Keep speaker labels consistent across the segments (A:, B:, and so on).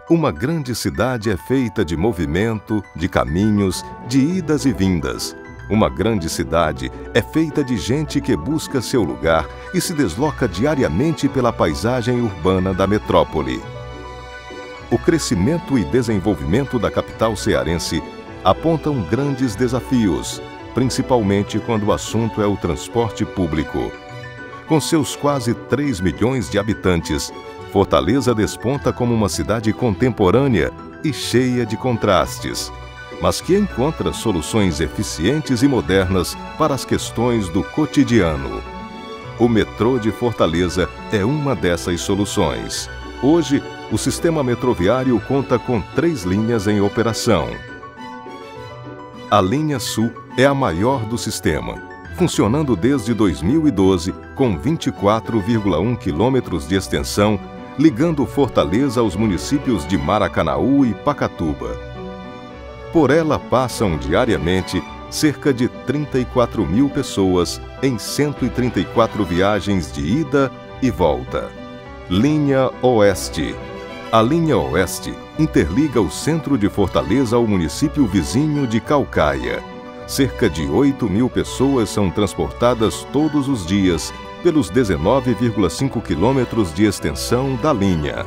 A: Uma grande cidade é feita de movimento, de caminhos, de idas e vindas. Uma grande cidade é feita de gente que busca seu lugar e se desloca diariamente pela paisagem urbana da metrópole. O crescimento e desenvolvimento da capital cearense apontam grandes desafios, principalmente quando o assunto é o transporte público. Com seus quase 3 milhões de habitantes, Fortaleza desponta como uma cidade contemporânea e cheia de contrastes, mas que encontra soluções eficientes e modernas para as questões do cotidiano. O metrô de Fortaleza é uma dessas soluções. Hoje, o sistema metroviário conta com 3 linhas em operação. A linha Sul é a maior do sistema, funcionando desde 2012 com 24,1 quilômetros de extensão, ligando Fortaleza aos municípios de Maracanaú e Pacatuba. Por ela passam diariamente cerca de 34 mil pessoas em 134 viagens de ida e volta. Linha Oeste. A linha Oeste interliga o centro de Fortaleza ao município vizinho de Caucaia. Cerca de 8 mil pessoas são transportadas todos os dias pelos 19,5 quilômetros de extensão da linha.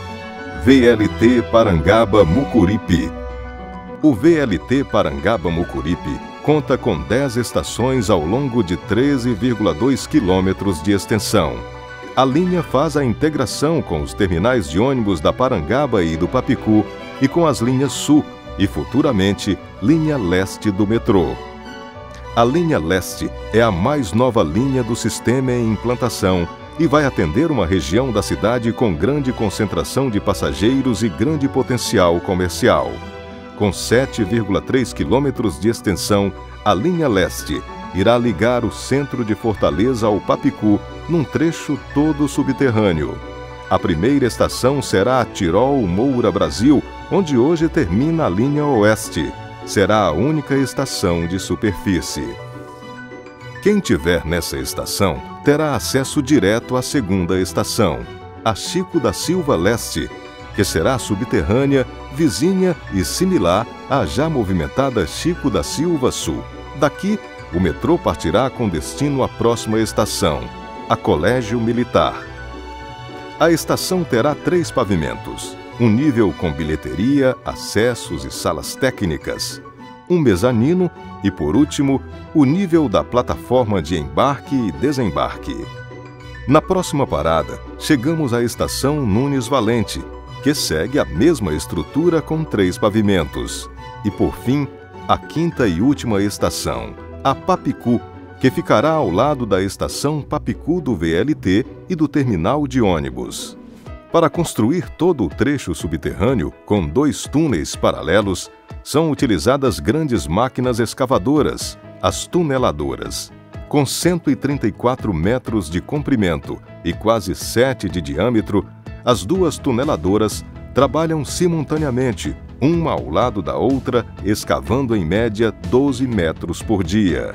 A: VLT Parangaba-Mucuripe. O VLT Parangaba-Mucuripe conta com 10 estações ao longo de 13,2 quilômetros de extensão. A linha faz a integração com os terminais de ônibus da Parangaba e do Papicu e com as linhas Sul e, futuramente, linha Leste do metrô. A linha Leste é a mais nova linha do sistema em implantação e vai atender uma região da cidade com grande concentração de passageiros e grande potencial comercial. Com 7,3 quilômetros de extensão, a linha Leste irá ligar o centro de Fortaleza ao Papicu num trecho todo subterrâneo. A primeira estação será a Tirol Moura Brasil, onde hoje termina a linha Oeste. Será a única estação de superfície. Quem tiver nessa estação terá acesso direto à segunda estação, a Chico da Silva Leste, que será subterrânea, vizinha e similar à já movimentada Chico da Silva Sul. Daqui, o metrô partirá com destino à próxima estação, a Colégio Militar. A estação terá 3 pavimentos, um nível com bilheteria, acessos e salas técnicas, um mezanino e, por último, o nível da plataforma de embarque e desembarque. Na próxima parada, chegamos à estação Nunes Valente, que segue a mesma estrutura com 3 pavimentos. E, por fim, a quinta e última estação, a Papicu, que ficará ao lado da estação Papicu do VLT e do terminal de ônibus. Para construir todo o trecho subterrâneo, com 2 túneis paralelos, são utilizadas grandes máquinas escavadoras, as tuneladoras. Com 134 metros de comprimento e quase 7 de diâmetro, as 2 tuneladoras trabalham simultaneamente, uma ao lado da outra, escavando em média 12 metros por dia.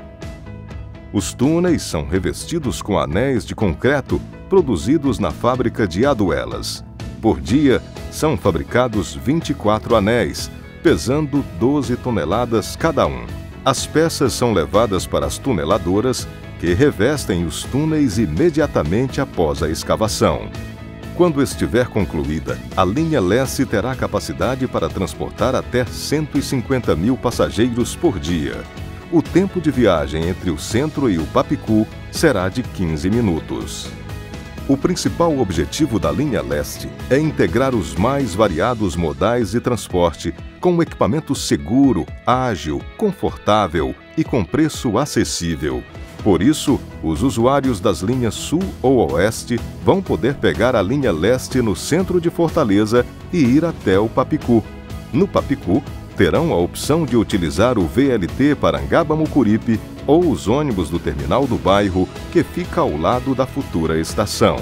A: Os túneis são revestidos com anéis de concreto produzidos na fábrica de Aduelas. Por dia, são fabricados 24 anéis, pesando 12 toneladas cada um. As peças são levadas para as tuneladoras, que revestem os túneis imediatamente após a escavação. Quando estiver concluída, a linha Leste terá capacidade para transportar até 150 mil passageiros por dia. O tempo de viagem entre o centro e o Papicu será de 15 minutos. O principal objetivo da linha Leste é integrar os mais variados modais de transporte com um equipamento seguro, ágil, confortável e com preço acessível. Por isso, os usuários das linhas Sul ou Oeste vão poder pegar a linha Leste no centro de Fortaleza e ir até o Papicu. No Papicu, terão a opção de utilizar o VLT Parangaba-Mucuripe ou os ônibus do terminal do bairro, que fica ao lado da futura estação.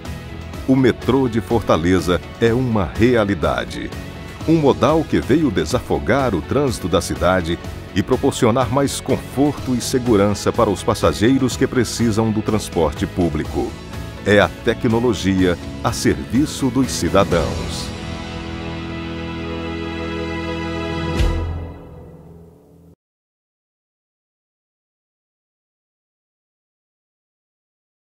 A: O metrô de Fortaleza é uma realidade. Um modal que veio desafogar o trânsito da cidade e proporcionar mais conforto e segurança para os passageiros que precisam do transporte público. É a tecnologia a serviço dos cidadãos.